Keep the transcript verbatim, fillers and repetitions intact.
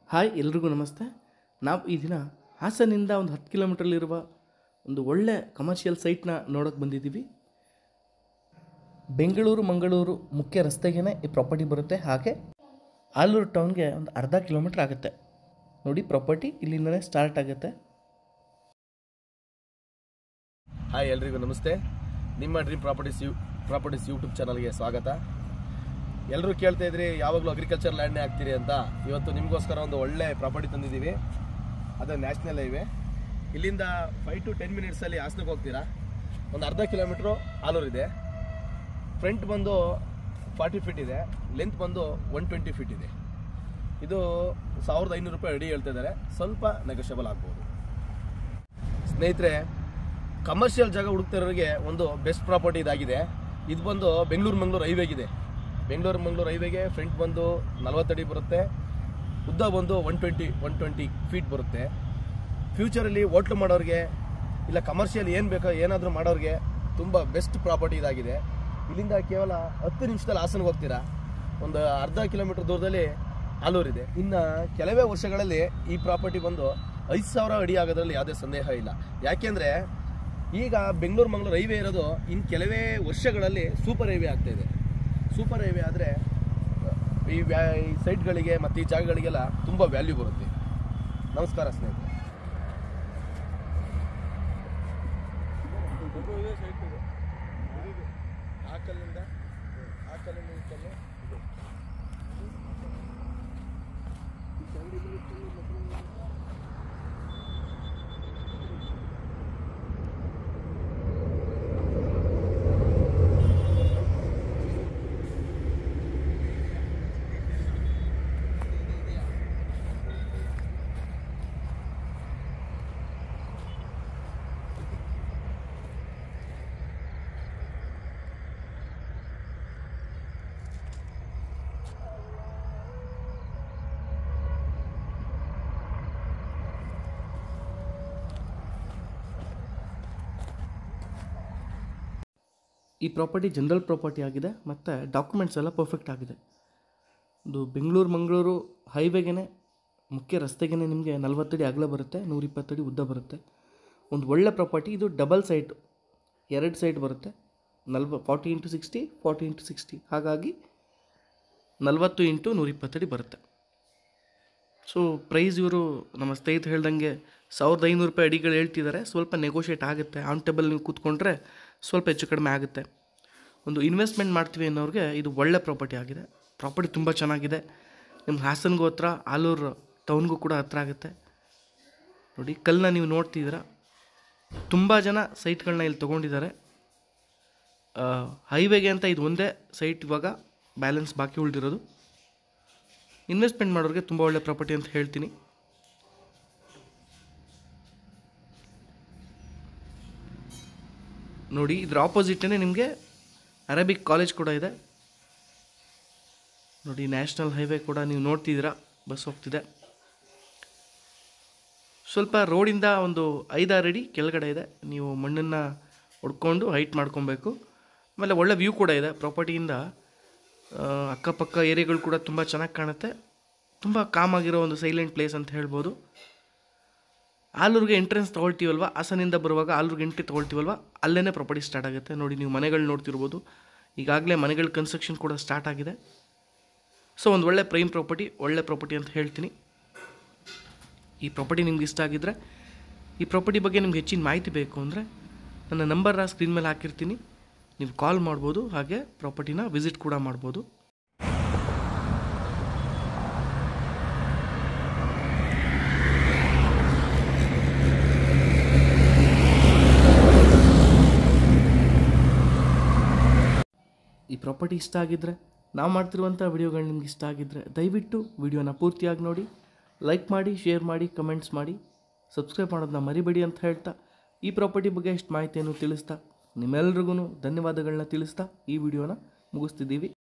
Hi ಎಲ್ರಿಗೂ ನಮಸ್ತೆ. ನಾವು ಈ ದಿನ ಹಾಸನಿಂದ ಒಂದು ಹತ್ತು ಕಿಲೋಮೀಟ್ರಲ್ಲಿರುವ ಒಂದು ಒಳ್ಳೆ ಕಮರ್ಷಿಯಲ್ ಸೈಟ್ನ ನೋಡೋಕ್ಕೆ ಬಂದಿದ್ದೀವಿ. ಬೆಂಗಳೂರು ಮಂಗಳೂರು ಮುಖ್ಯ ರಸ್ತೆಗೇ ಈ ಪ್ರಾಪರ್ಟಿ ಬರುತ್ತೆ. ಹಾಗೆ ಆಲೂರು ಟೌನ್ಗೆ ಒಂದು ಅರ್ಧ ಕಿಲೋಮೀಟ್ರ್ ಆಗುತ್ತೆ. ನೋಡಿ, ಪ್ರಾಪರ್ಟಿ ಇಲ್ಲಿಂದಲೇ ಸ್ಟಾರ್ಟ್ ಆಗುತ್ತೆ. ಹಾಯ್ ಎಲ್ರಿಗೂ ನಮಸ್ತೆ. ನಿಮ್ಮ dream properties you properties YouTube ಚಾನಲ್ಗೆ ಸ್ವಾಗತ. ಎಲ್ಲರೂ ಕೇಳ್ತಾ ಇದ್ರಿ ಯಾವಾಗಲೂ ಅಗ್ರಿಕಲ್ಚರ್ ಲ್ಯಾಂಡ್ನೇ ಆಗ್ತೀರಿ ಅಂತ. ಇವತ್ತು ನಿಮಗೋಸ್ಕರ ಒಂದು ಒಳ್ಳೆ ಪ್ರಾಪರ್ಟಿ ತಂದಿದ್ದೀವಿ. ಅದು ನ್ಯಾಷನಲ್ ಹೈವೇ. ಇಲ್ಲಿಂದ ಫೈವ್ ಟು ಟೆನ್ ಮಿನಿಟ್ಸಲ್ಲಿ ಹಾಸನಕ್ಕೆ ಹೋಗ್ತೀರಾ. ಒಂದು ಅರ್ಧ ಕಿಲೋಮೀಟ್ರು ಆಲೂರು ಇದೆ. ಫ್ರಂಟ್ ಬಂದು ಫಾರ್ಟಿ ಫೀಟ್ ಇದೆ, ಲೆಂತ್ ಬಂದು ಒನ್ ಟ್ವೆಂಟಿ ಫೀಟ್ ಇದೆ. ಇದು ಸಾವಿರದ ಐನೂರು ರೂಪಾಯಿ ಅಡಿ ಹೇಳ್ತಾ ಇದ್ದಾರೆ. ಸ್ವಲ್ಪ ನೆಗೋಷಿಯಬಲ್ ಆಗ್ಬೋದು. ಸ್ನೇಹಿತರೆ, ಕಮರ್ಷಿಯಲ್ ಜಾಗ ಹುಡುಕ್ತಿರೋರಿಗೆ ಒಂದು ಬೆಸ್ಟ್ ಪ್ರಾಪರ್ಟಿ ಇದಾಗಿದೆ. ಇದು ಬಂದು ಬೆಂಗಳೂರು ಮಂಗಳೂರು ಹೈವೇಗಿದೆ. ಬೆಂಗಳೂರು ಮಂಗಳೂರು ಹೈವೇಗೆ ಫ್ರಂಟ್ ಬಂದು ನಲ್ವತ್ತಡಿ ಬರುತ್ತೆ, ಉದ್ದ ಬಂದು one twenty one twenty feet ಬರುತ್ತೆ. ಫ್ಯೂಚರಲ್ಲಿ ಹೋಟ್ಲು ಮಾಡೋರಿಗೆ ಇಲ್ಲ ಕಮರ್ಷಿಯಲ್ ಏನು ಬೇಕೋ ಏನಾದರೂ ಮಾಡೋರಿಗೆ ತುಂಬ ಬೆಸ್ಟ್ ಪ್ರಾಪರ್ಟಿ ಇದಾಗಿದೆ. ಇಲ್ಲಿಂದ ಕೇವಲ ಹತ್ತು ನಿಮಿಷದಲ್ಲಿ ಹಾಸನಕ್ಕೆ ಹೋಗ್ತೀರಾ. ಒಂದು ಅರ್ಧ ಕಿಲೋಮೀಟರ್ ದೂರದಲ್ಲಿ ಆಲೂರಿದೆ. ಇನ್ನು ಕೆಲವೇ ವರ್ಷಗಳಲ್ಲಿ ಈ ಪ್ರಾಪರ್ಟಿ ಬಂದು ಐದು ಸಾವಿರ ಅಡಿ ಆಗೋದ್ರಲ್ಲಿ ಯಾವುದೇ ಸಂದೇಹ ಇಲ್ಲ. ಯಾಕೆಂದರೆ ಈಗ ಬೆಂಗಳೂರು ಮಂಗಳೂರು ಹೈವೇ ಇರೋದು ಇನ್ನು ಕೆಲವೇ ವರ್ಷಗಳಲ್ಲಿ ಸೂಪರ್ ಹೈವೇ ಆಗ್ತಾಯಿದೆ. ಸೂಪರ್ ಹೈವೇ ಆದರೆ ಈ ವ್ಯಾ ಈ ಸೈಟ್ಗಳಿಗೆ ಮತ್ತು ಈ ಜಾಗಗಳಿಗೆಲ್ಲ ತುಂಬ ವ್ಯಾಲ್ಯೂ ಬರುತ್ತೆ. ನಮಸ್ಕಾರ ಸ್ನೇಹಿತರೆ. ಆ ಕಲ್ಲಿಂದ ಆ ಕಲ್ಲಿಂದ ಈ ಕಲ್ಲು ಈ ಪ್ರಾಪರ್ಟಿ ಜನರಲ್ ಪ್ರಾಪರ್ಟಿ ಆಗಿದೆ ಮತ್ತು ಡಾಕ್ಯುಮೆಂಟ್ಸ್ ಎಲ್ಲ ಪರ್ಫೆಕ್ಟ್ ಆಗಿದೆ. ಇದು ಬೆಂಗಳೂರು ಮಂಗಳೂರು ಹೈವೇಗೇ ಮುಖ್ಯ ರಸ್ತೆಗೇ ನಿಮಗೆ ನಲ್ವತ್ತಡಿ ಅಗಲ ಬರುತ್ತೆ, ನೂರಿಪ್ಪತ್ತಡಿ ಉದ್ದ ಬರುತ್ತೆ. ಒಂದು ಒಳ್ಳೆ ಪ್ರಾಪರ್ಟಿ. ಇದು ಡಬಲ್ ಸೈಟು, ಎರಡು ಸೈಟ್ ಬರುತ್ತೆ. ನಲ್ವ forty into sixty forty into sixty ಹಾಗಾಗಿ ನಲ್ವತ್ತು ಇಂಟು ನೂರಿಪ್ಪತ್ತಡಿ ಬರುತ್ತೆ. ಸೊ ಪ್ರೈಸ್ ಇವರು ನಮ್ಮ ಸ್ನೇಹಿತರು ಹೇಳ್ದಂಗೆ ಸಾವಿರದ ಐನೂರು ರೂಪಾಯಿ ಅಡಿಗಳು ಹೇಳ್ತಿದ್ದಾರೆ. ಸ್ವಲ್ಪ ನೆಗೋಷಿಯೇಟ್ ಆಗುತ್ತೆ. ಆನ್ ಟೇಬಲ್ ನೀವು ಕೂತ್ಕೊಂಡ್ರೆ ಸ್ವಲ್ಪ ಹೆಚ್ಚು ಕಡಿಮೆ ಆಗುತ್ತೆ. ಒಂದು ಇನ್ವೆಸ್ಟ್ಮೆಂಟ್ ಮಾಡ್ತೀವಿ ಅನ್ನೋರಿಗೆ ಇದು ಒಳ್ಳೆ ಪ್ರಾಪರ್ಟಿ ಆಗಿದೆ. ಪ್ರಾಪರ್ಟಿ ತುಂಬ ಚೆನ್ನಾಗಿದೆ. ನಿಮ್ಗೆ ಹಾಸನ್ಗೂ ಹತ್ರ, ಆಲೂರು ಟೌನ್ಗೂ ಕೂಡ ಹತ್ರ ಆಗುತ್ತೆ. ನೋಡಿ, ಕಲ್ಲನ್ನ ನೀವು ನೋಡ್ತಿದ್ದೀರಾ. ತುಂಬ ಜನ ಸೈಟ್ಗಳನ್ನ ಇಲ್ಲಿ ತೊಗೊಂಡಿದ್ದಾರೆ. ಹೈವೇಗೆ ಅಂತ ಇದು ಒಂದೇ ಸೈಟ್ ಇವಾಗ ಬ್ಯಾಲೆನ್ಸ್ ಬಾಕಿ ಉಳಿದಿರೋದು. ಇನ್ವೆಸ್ಟ್ಮೆಂಟ್ ಮಾಡೋರಿಗೆ ತುಂಬ ಒಳ್ಳೆ ಪ್ರಾಪರ್ಟಿ ಅಂತ ಹೇಳ್ತೀನಿ. ನೋಡಿ, ಇದ್ರ ಆಪೋಸಿಟೇ ನಿಮಗೆ ಅರೇಬಿಕ್ ಕಾಲೇಜ್ ಕೂಡ ಇದೆ. ನೋಡಿ, ನ್ಯಾಷನಲ್ ಹೈವೇ ಕೂಡ ನೀವು ನೋಡ್ತಿದ್ದೀರಾ, ಬಸ್ ಹೋಗ್ತಿದೆ. ಸ್ವಲ್ಪ ರೋಡಿಂದ ಒಂದು ಐದಾರು ಅಡಿ ಕೆಳಗಡೆ ಇದೆ. ನೀವು ಮಣ್ಣನ್ನು ಹೊಡ್ಕೊಂಡು ಹೈಟ್ ಮಾಡ್ಕೊಬೇಕು. ಆಮೇಲೆ ಒಳ್ಳೆ ವ್ಯೂ ಕೂಡ ಇದೆ ಪ್ರಾಪರ್ಟಿಯಿಂದ. ಅಕ್ಕಪಕ್ಕ ಏರಿಯಾಗಳು ಕೂಡ ತುಂಬ ಚೆನ್ನಾಗಿ ಕಾಣುತ್ತೆ. ತುಂಬ ಕಾಮಾಗಿರೋ ಒಂದು ಸೈಲೆಂಟ್ ಪ್ಲೇಸ್ ಅಂತ ಹೇಳ್ಬೋದು. ಆಲೂರಿಗೆ ಎಂಟ್ರೆನ್ಸ್ ತೊಗೊಳ್ತೀವಲ್ವ, ಹಾಸನಿಂದ ಬರುವಾಗ ಆಲೂರಿಗೆ ಎಂಟ್ರಿ ತೊಗೊಳ್ತೀವಲ್ವ, ಅಲ್ಲೇ ಪ್ರಾಪರ್ಟಿ ಸ್ಟಾರ್ಟ್ ಆಗುತ್ತೆ. ನೋಡಿ, ನೀವು ಮನೆಗಳು ನೋಡ್ತಿರ್ಬೋದು. ಈಗಾಗಲೇ ಮನೆಗಳ ಕನ್ಸ್ಟ್ರಕ್ಷನ್ ಕೂಡ ಸ್ಟಾರ್ಟ್ ಆಗಿದೆ. ಸೊ ಒಂದು ಒಳ್ಳೆ ಪ್ರೈಮ್ ಪ್ರಾಪರ್ಟಿ, ಒಳ್ಳೆ ಪ್ರಾಪರ್ಟಿ ಅಂತ ಹೇಳ್ತೀನಿ. ಈ ಪ್ರಾಪರ್ಟಿ ನಿಮ್ಗೆ ಇಷ್ಟ ಆಗಿದ್ದರೆ, ಈ ಪ್ರಾಪರ್ಟಿ ಬಗ್ಗೆ ನಿಮ್ಗೆ ಹೆಚ್ಚಿನ ಮಾಹಿತಿ ಬೇಕು ಅಂದರೆ ನನ್ನ ನಂಬರ್ನ ಸ್ಕ್ರೀನ್ ಮೇಲೆ ಹಾಕಿರ್ತೀನಿ. ನೀವು ಕಾಲ್ ಮಾಡ್ಬೋದು. ಹಾಗೆ ಪ್ರಾಪರ್ಟಿನ ವಿಸಿಟ್ ಕೂಡ ಮಾಡ್ಬೋದು. ಈ ಪ್ರಾಪರ್ಟಿ ಇಷ್ಟ ಆಗಿದ್ದರೆ, ನಾವು ಮಾಡ್ತಿರುವಂಥ ವಿಡಿಯೋಗಳು ನಿಮ್ಗೆ ಇಷ್ಟ ಆಗಿದ್ದರೆ ದಯವಿಟ್ಟು ವಿಡಿಯೋನ ಪೂರ್ತಿಯಾಗಿ ನೋಡಿ, ಲೈಕ್ ಮಾಡಿ, ಶೇರ್ ಮಾಡಿ, ಕಮೆಂಟ್ಸ್ ಮಾಡಿ, ಸಬ್ಸ್ಕ್ರೈಬ್ ಮಾಡೋದನ್ನ ಮರಿಬೇಡಿ ಅಂತ ಹೇಳ್ತಾ, ಈ ಪ್ರಾಪರ್ಟಿ ಬಗ್ಗೆ ಎಷ್ಟು ಮಾಹಿತಿಯನ್ನು ತಿಳಿಸ್ತಾ, ನಿಮ್ಮೆಲ್ರಿಗೂ ಧನ್ಯವಾದಗಳನ್ನ ತಿಳಿಸ್ತಾ ಈ ವಿಡಿಯೋನ ಮುಗಿಸ್ತಿದ್ದೀವಿ.